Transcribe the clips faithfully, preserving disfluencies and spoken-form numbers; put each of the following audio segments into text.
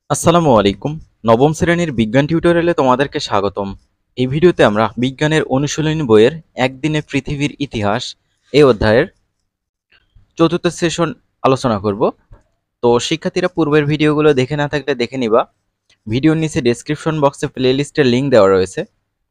আসসালামু আলাইকুম। নবম শ্রেণীর বিজ্ঞান টিউটোরিয়ালে তোমাদেরকে স্বাগতম। এই ভিডিওতে আমরা বিজ্ঞানের অনুশীলনী বইয়ের একদিনে পৃথিবীর ইতিহাস এই অধ্যায়ের চতুর্থ সেশন আলোচনা করব। তো শিক্ষার্থীরা পূর্বের ভিডিওগুলো দেখে না থাকলে দেখে নিবা। ভিডিওর নিচে ডেসক্রিপশন বক্সে প্লেলিস্টের লিঙ্ক দেওয়া রয়েছে।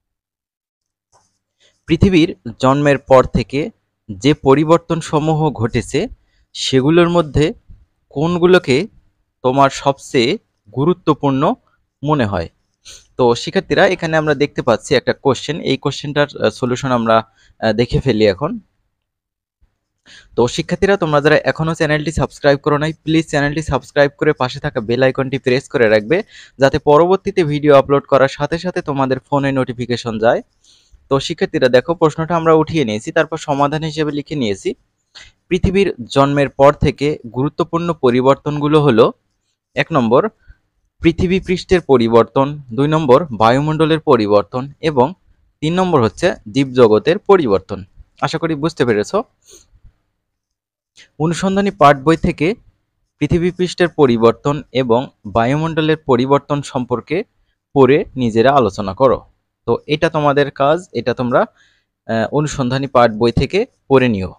পৃথিবীর জন্মের পর থেকে যে পরিবর্তন সমূহ ঘটেছে সেগুলোর মধ্যে কোনগুলোকে তোমার সবচেয়ে গুরুত্বপূর্ণ মনে হয়? তো শিক্ষার্থীরা এখানে আমরা দেখতে পাচ্ছি একটা কোশ্চেন। এই কোশ্চেনটার সলিউশন আমরা আহ, দেখে ফেলি এখন। তো শিক্ষার্থীরা তোমরা যারা এখনো চ্যানেলটি সাবস্ক্রাইব করো নাই, প্লিজ চ্যানেলটি সাবস্ক্রাইব করে পাশে থাকা বেল আইকনটি প্রেস করে রাখবে, যাতে পরবর্তীতে ভিডিও আপলোড করার সাথে সাথে তোমাদের ফোনে নোটিফিকেশন যায়। তো শিক্ষার্থীরা দেখো, প্রশ্নটা আমরা উঠিয়ে নিয়েছি, তারপর সমাধান হিসেবে লিখে নিয়েছি। পৃথিবীর জন্মের পর থেকে গুরুত্বপূর্ণ পরিবর্তনগুলো হলো: এক নম্বর পৃথিবী পৃষ্ঠের পরিবর্তন, দুই নম্বর বায়ুমণ্ডলের পরিবর্তন এবং তিন নম্বর হচ্ছে জীবজগতের পরিবর্তন। আশা করি বুঝতে পেরেছ। অনুসন্ধানী পাঠ বই থেকে পৃথিবী পৃষ্ঠের পরিবর্তন এবং বায়ুমণ্ডলের পরিবর্তন সম্পর্কে পড়ে নিজেরা আলোচনা করো। তো এটা তোমাদের কাজ, এটা তোমরা আহ, অনুসন্ধানী পাঠ বই থেকে পড়ে নিও।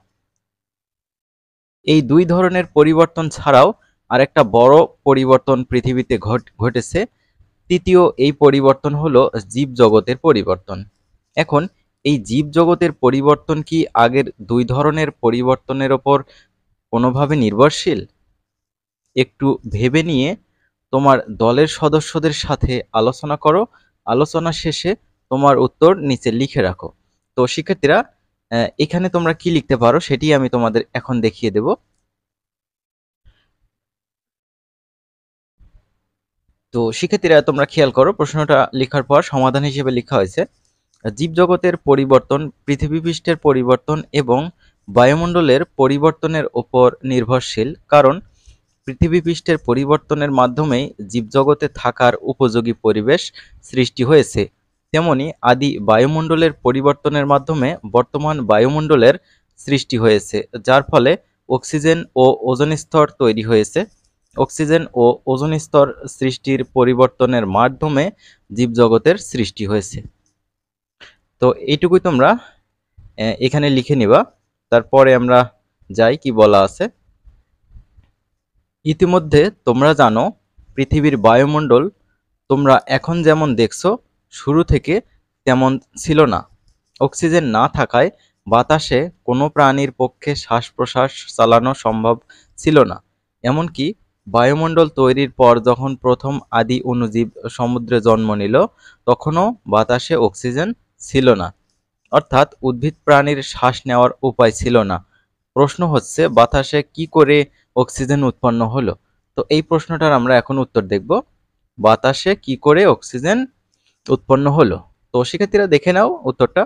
এই দুই ধরনের পরিবর্তন ছাড়াও আরেকটা বড় পরিবর্তন পৃথিবীতে ঘট ঘটেছে। তৃতীয় এই পরিবর্তন হলো জীবজগতের পরিবর্তন। এখন এই জীবজগতের পরিবর্তন কি আগের দুই ধরনের পরিবর্তনের ওপর কোনোভাবে নির্ভরশীল? একটু ভেবে নিয়ে তোমার দলের সদস্যদের সাথে আলোচনা করো। আলোচনা শেষে তোমার উত্তর নিচে লিখে রাখো। তো শিক্ষার্থীরা, আহ, এখানে তোমরা কি লিখতে পারো সেটি আমি তোমাদের এখন দেখিয়ে দেব। তো শিক্ষার্থীরা তোমরা খেয়াল করো, প্রশ্নটা লেখার পর সমাধান হিসেবে লেখা হয়েছে: জীবজগতের পরিবর্তন পৃথিবী পৃষ্ঠের পরিবর্তন এবং বায়ুমণ্ডলের পরিবর্তনের উপর নির্ভরশীল, কারণ পৃথিবী পৃষ্ঠের পরিবর্তনের মাধ্যমেই জীবজগতে থাকার উপযোগী পরিবেশ সৃষ্টি হয়েছে। তেমনি আদি বায়ুমণ্ডলের পরিবর্তনের মাধ্যমে বর্তমান বায়ুমণ্ডলের সৃষ্টি হয়েছে, যার ফলে অক্সিজেন ও ওজোন স্তর তৈরি হয়েছে। অক্সিজেন ও ওজোন স্তর সৃষ্টির পরিবর্তনের মাধ্যমে জীবজগতের সৃষ্টি হয়েছে। তো এইটুকুই তোমরা আহ, এখানে লিখে নিবা। তারপরে আমরা যাই কি বলা আছে। ইতিমধ্যে তোমরা জানো, পৃথিবীর বায়ুমণ্ডল তোমরা এখন যেমন দেখছো শুরু থেকে তেমন ছিল না। অক্সিজেন না থাকায় বাতাসে কোনো প্রাণীর পক্ষে শ্বাস প্রশ্বাস চালানো সম্ভব ছিল না। এমনকি বায়ুমণ্ডল তৈরির পর যখন প্রথম আদি অণুজীব সমুদ্রে জন্ম নিল, তখনও বাতাসে অক্সিজেন ছিল না, অর্থাৎ উদ্ভিদ প্রাণীর শ্বাস নেওয়ার উপায় ছিল না। প্রশ্ন হচ্ছে, বাতাসে কি করে অক্সিজেন উৎপন্ন হলো? তো এই প্রশ্নটার আমরা এখন উত্তর দেখব। বাতাসে কি করে অক্সিজেন উৎপন্ন হলো? তো শিক্ষার্থীরা দেখে নাও উত্তরটা।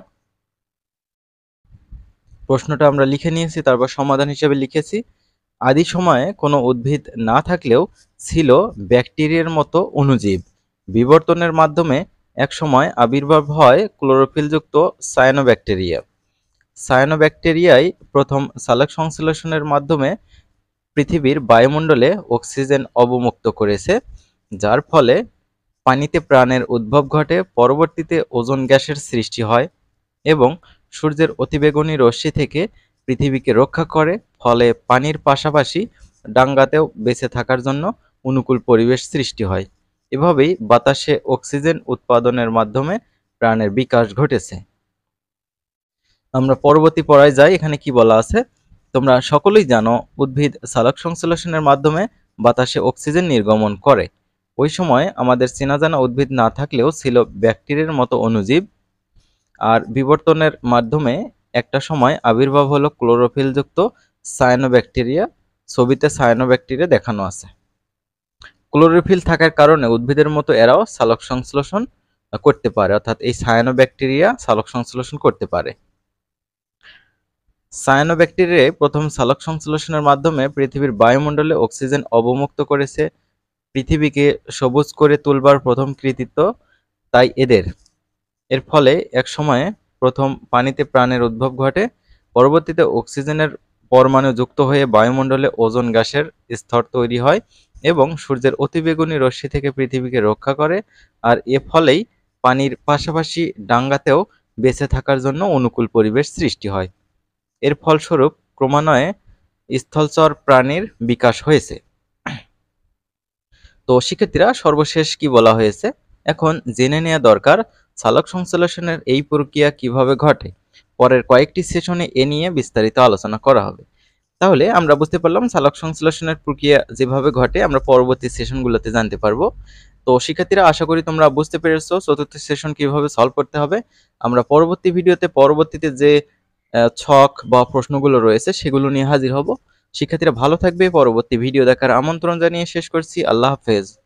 প্রশ্নটা আমরা লিখে নিয়েছি, তারপর সমাধান হিসেবে লিখেছি: আদি সময়ে কোনো উদ্ভিদ না থাকলেও ছিল ব্যাকটেরিয়ার মতো অণুজীব। বিবর্তনের মাধ্যমে এক সময় আবির্ভাব হয় ক্লোরোফিলযুক্ত সায়ানোব্যাকটেরিয়া। সায়ানোব্যাকটেরিয়াই প্রথম সালোক সংশ্লেষণের মাধ্যমে পৃথিবীর বায়ুমণ্ডলে অক্সিজেন অবমুক্ত করেছে, যার ফলে পানিতে প্রাণের উদ্ভব ঘটে। পরবর্তীতে ওজোন গ্যাসের সৃষ্টি হয় এবং সূর্যের অতিবেগুনি রশ্মি থেকে পৃথিবীকে রক্ষা করে, ফলে পানির পাশাপাশি ডাঙ্গাতেও বেঁচে থাকার জন্য অনুকূল পরিবেশ সৃষ্টি হয়। এভাবেই বাতাসে অক্সিজেন উৎপাদনের মাধ্যমে প্রাণের বিকাশ ঘটেছে। আমরা পরবর্তী পড়ায় যাই। এখানে কি বলা আছে? তোমরা সকলেই জানো, উদ্ভিদ সালোক সংশ্লেষণের মাধ্যমে বাতাসে অক্সিজেন নির্গমন করে। ওই সময় আমাদের চেনা জানা উদ্ভিদ না থাকলেও ছিল ব্যাকটেরিয়ার মতো অণুজীব। আর বিবর্তনের মাধ্যমে একটা সময় আবির্ভাব হলো ক্লোরোফিলযুক্ত সায়ানোব্যাকটেরিয়া। ছবিতে সায়ানোব্যাকটেরিয়া দেখানো আছে। ক্লোরোফিল থাকার কারণে উদ্ভিদের মতো এরাও সালোক সংশ্লেষণ করতে পারে, অর্থাৎ এই সায়ানোব্যাকটেরিয়া সালোক সংশ্লেষণ করতে পারে। সায়ানোব্যাকটেরিয়া প্রথম সালোক সংশ্লেষণের মাধ্যমে পৃথিবীর বায়ুমণ্ডলে অক্সিজেন অবমুক্ত করেছে। পৃথিবীকে সবুজ করে তুলবার প্রথম কৃতিত্ব তাই এদের। এর ফলে এক সময়ে প্রথম পানিতে প্রাণের উদ্ভব ঘটে। পরবর্তীতে অক্সিজেনের পরমাণু যুক্ত হয়ে বায়ুমণ্ডলে ওজোন গ্যাসের স্তর তৈরি হয় এবং সূর্যের অতিবেগুনি রশ্মি থেকে পৃথিবীকে রক্ষা করে, আর এ ফলেই পানির পাশাপাশি ডাঙ্গাতেও বেঁচে থাকার জন্য অনুকূল পরিবেশ সৃষ্টি হয়। এর ফলস্বরূপ ক্রমান্বয়ে স্থলচর প্রাণীর বিকাশ হয়েছে। তো শিক্ষার্থীরা, সর্বশেষ কি বলা হয়েছে এখন জেনে নেওয়া দরকার সালোক সংশ্লেষণের এই প্রক্রিয়া কিভাবে ঘটে। পরের কয়েকটি সেশনে এ নিয়ে বিস্তারিত আলোচনা করা হবে। তাহলে আমরা বুঝতে পারলাম সালোক সংশ্লেষণের প্রক্রিয়া যেভাবে ঘটে আমরা পরবর্তী সেশনগুলোতে জানতে পারবো। তো শিক্ষার্থীরা, আশা করি তোমরা বুঝতে পেরেছো চতুর্থ সেশন কিভাবে সলভ করতে হবে। আমরা পরবর্তী ভিডিওতে পরবর্তীতে যে ছক বা প্রশ্নগুলো রয়েছে সেগুলো নিয়ে হাজির হব। শিক্ষার্থীরা ভালো থাকবে। পরবর্তী ভিডিও দেখার আমন্ত্রণ জানিয়ে শেষ করছি। আল্লাহ হাফেজ।